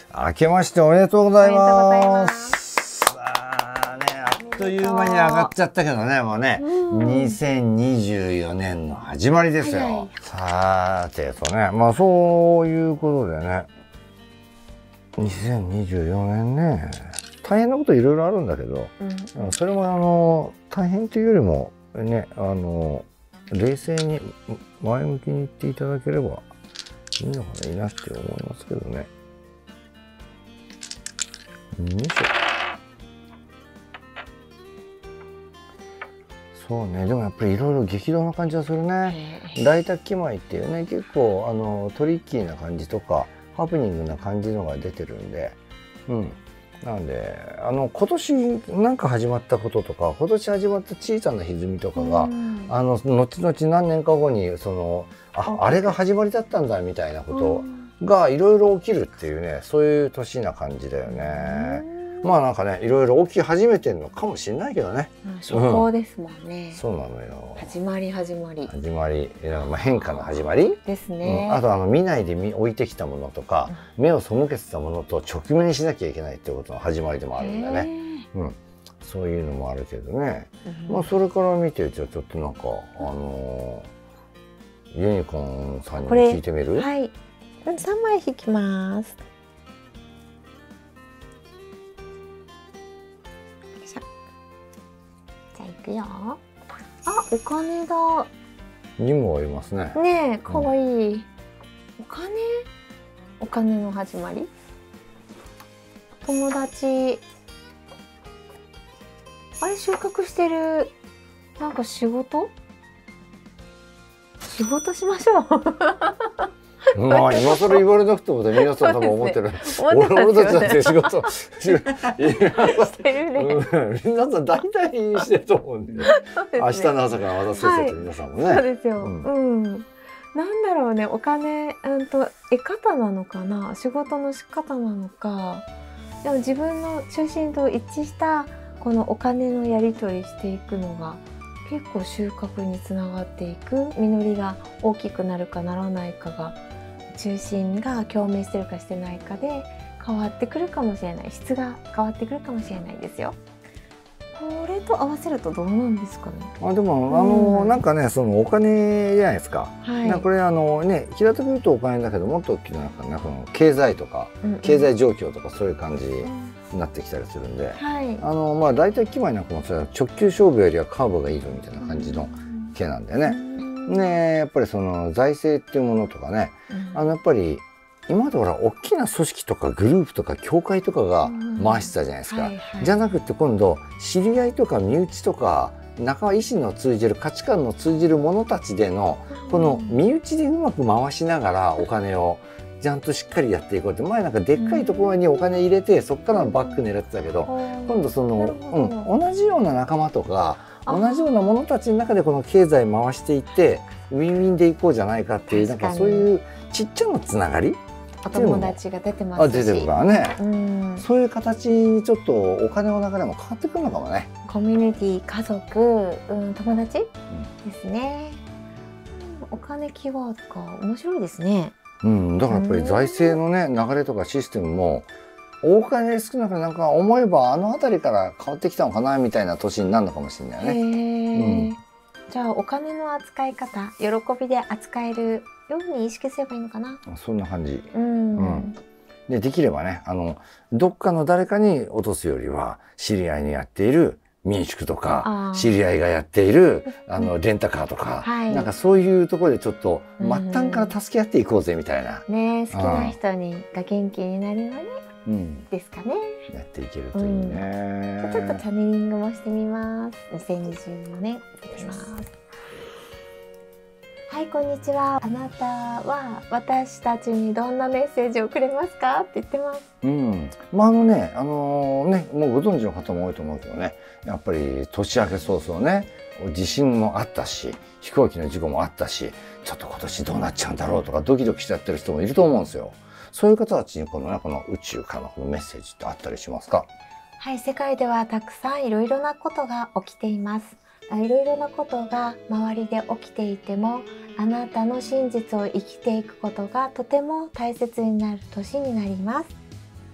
明けましておめでとうございおめでとうございま。 ますあっという間に上がっちゃったけどね、もうね、2024年の始まりですよ。さてとね、まあそういうことでね、2024年ね、大変なこといろいろあるんだけど、それも大変というよりもね、冷静に前向きに言っていただければいいのかな、いいなって思いますけどね。よいしょ。そうね、でもやっぱりいろいろ激動な感じはするね。大宅気舞っていうね、結構トリッキーな感じとかハプニングな感じのが出てるんで、なんで今年なんか始まったこととか、今年始まった小さな歪みとかが、後々何年か後にあれが始まりだったんだみたいなことがいろいろ起きるっていうね、そういう年な感じだよね。まあなんかね、いろいろ起き始めてるのかもしれないけどね。 初行ですもんね。 そうなのよ。 始まり。 まあ変化の始まりですね。 あと見ないで置いてきたものとか、目を背けてたものと直面しなきゃいけないっていうことの始まりでもあるんだよね。そういうのもあるけどね。まあそれから見て、じゃあちょっとなんかユニコーンさんに聞いてみる？ はい。3枚引きます。じゃあいくよ。あ、お金だ。 にもありますね。 ねえ、かわいい。お金の始まり。友達。あれ収穫してる。なんか仕事しましょう。 まあ今更言われなくてもね、皆さん多分思ってる。俺たちだって仕事してるね。皆さん大体してると思うんで。明日の朝から私たちと皆さんもね。 そうですよ。なんだろうね、お金、得方なのかな、仕事の仕方なのか。でも自分の中心と一致したこのお金のやり取りしていくのが結構収穫につながっていく、実りが大きくなるかならないかが、中心が共鳴してるかしてないかで変わってくるかもしれない、質が変わってくるかもしれないですよ。これと合わせるとどうなんですかね。 でもなんかね、そのお金じゃないですか。これね、平たく言うとお金だけど、もっと大きななんか経済とか経済状況とかそういう感じになってきたりするんで、まあ大体気前なんかもそれは直球勝負よりはカーブがいいぞみたいな感じの系なんだよね。やっぱりその財政っていうものとかね、やっぱり今までほら大きな組織とかグループとか協会とかが回してたじゃないですか。じゃなくって今度知り合いとか身内とか仲間意思の通じる価値観の通じる者たちでのこの身内でうまく回しながらお金をちゃんとしっかりやっていこうって、前なんかでっかいところにお金入れてそこからのバック狙ってたけど、今度その同じような仲間とか同じような者たちの中でこの経済回していってウィンウィンでいこうじゃないかっていう、なんかそういうちっちゃなつながり、 お友達が出てますし、 出てるからね、そういう形にちょっとお金の流れも変わってくるのかもね。 コミュニティ、家族、友達ですね。お金キーワードか、面白いですね。 だからやっぱり財政のね流れとかシステムもお金少なくなんか思えば辺りから変わってきたのかなみたいな年になるのかもしれないね。 じゃあお金の扱い方、喜びで扱えるように意識すればいいのかな。 そんな感じ。できればね、どっかの誰かに落とすよりは知り合いにやっている民宿とか知り合いがやっているレンタカーとか、なんかそういうところでちょっと末端から助け合っていこうぜみたいな。 ね、好きな人が元気になるよね。ですかね。 やっていけるといいね。 ちょっとチャネリングもしてみます。2024年いきます。はい、こんにちは。あなたは私たちにどんなメッセージをくれますかって言ってます。 まあもうご存知の方も多いと思うけどね、やっぱり年明け早々ね、地震もあったし、飛行機の事故もあったし、ちょっと今年どうなっちゃうんだろうとかドキドキしちゃってる人もいると思うんですよ。そういう方たちにこの宇宙からのこのメッセージってあったりしますか？ はい、世界ではたくさんいろいろなことが起きています。いろいろなことが周りで起きていても、あなたの真実を生きていくことがとても大切になる年になります。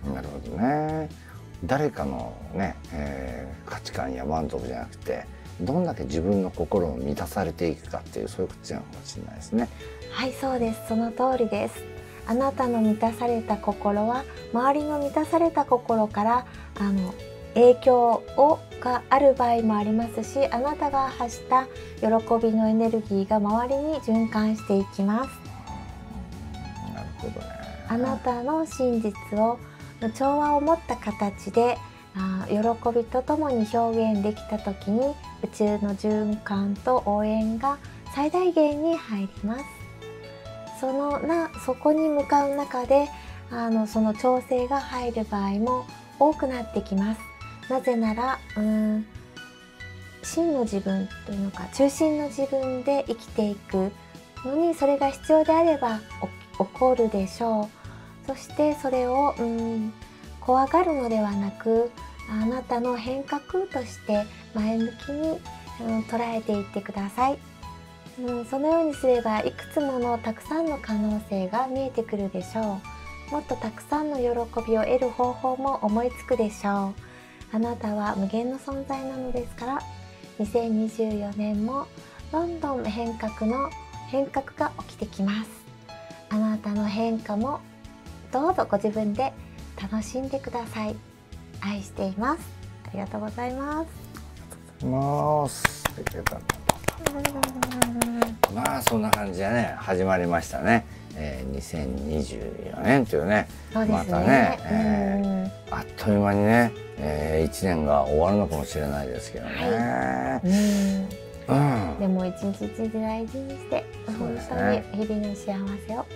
なるほどね。誰かのね、価値観や満足じゃなくて、どんだけ自分の心を満たされていくかっていう、そういうことなのかもしれないですね。 はい、そうです。その通りです。あなたの満たされた心は周りの満たされた心から影響がある場合もありますし、あなたが発した喜びのエネルギーが周りに循環していきます。 なるほどね。 あなたの真実を調和を持った形で喜びとともに表現できた時に、宇宙の循環と応援が最大限に入ります。そこに向かう中でその調整が入る場合も多くなってきます。なぜなら真の自分というのか、中心の自分で生きていくのに、それが必要であれば起こるでしょう。そしてそれを怖がるのではなく、あなたの変革として前向きに捉えていってください。そのようにすれば、いくつものたくさんの可能性が見えてくるでしょう。もっとたくさんの喜びを得る方法も思いつくでしょう。あなたは無限の存在なのですから、2024年もどんどん変革が起きてきます。あなたの変化もどうぞご自分で楽しんでください。愛しています。ありがとうございます。 まあそんな感じでね、始まりましたね。2024年というね、またね、あっという間にね、1年が終わるのかもしれないですけどね。 でも一日一日大事にして、本当に日々の幸せを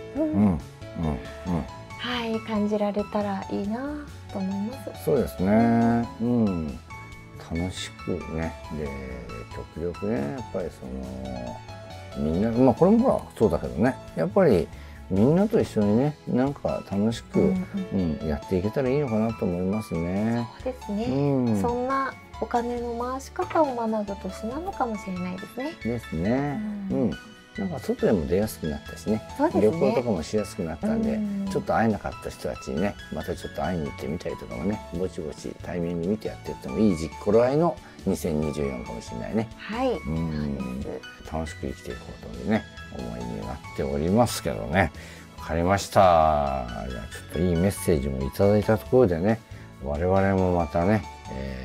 感じられたらいいなと思います。 そうですね。楽しくね、で極力ね、やっぱりみんな、これもほらそうだけどね、やっぱりみんなと一緒にね、なんか楽しくやっていけたらいいのかなと思いますね。 そうですね。そんなお金の回し方を学ぶ年なのかもしれないですね。 ですね。なんか外でも出やすくなったしね、旅行とかもしやすくなったんで、ちょっと会えなかった人たちにね、またちょっと会いに行ってみたりとかもね、ぼちぼちタイミング見てやっていってもいい頃合いの2024かもしれないね。 はい。 楽しく生きていこうというね、思いになっておりますけどね。わかりました。じゃあちょっといいメッセージもいただいたところでね、我々もまたね、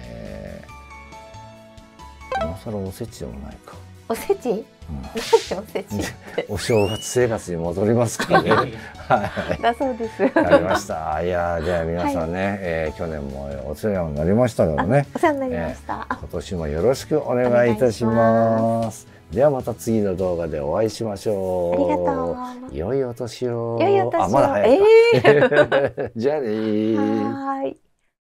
今更おせちでもないか。 おせち？なんでおせち？ お正月生活に戻りますからね。 はい。だそうです。 わかりました。いや、じゃあ皆さんね、去年もお世話になりましたけどね。 お世話になりました。 今年もよろしくお願いいたします。ではまた次の動画でお会いしましょう。 ありがとう。 良いお年を。 良いお年を。 まだ早いか。じゃあねー。 はい。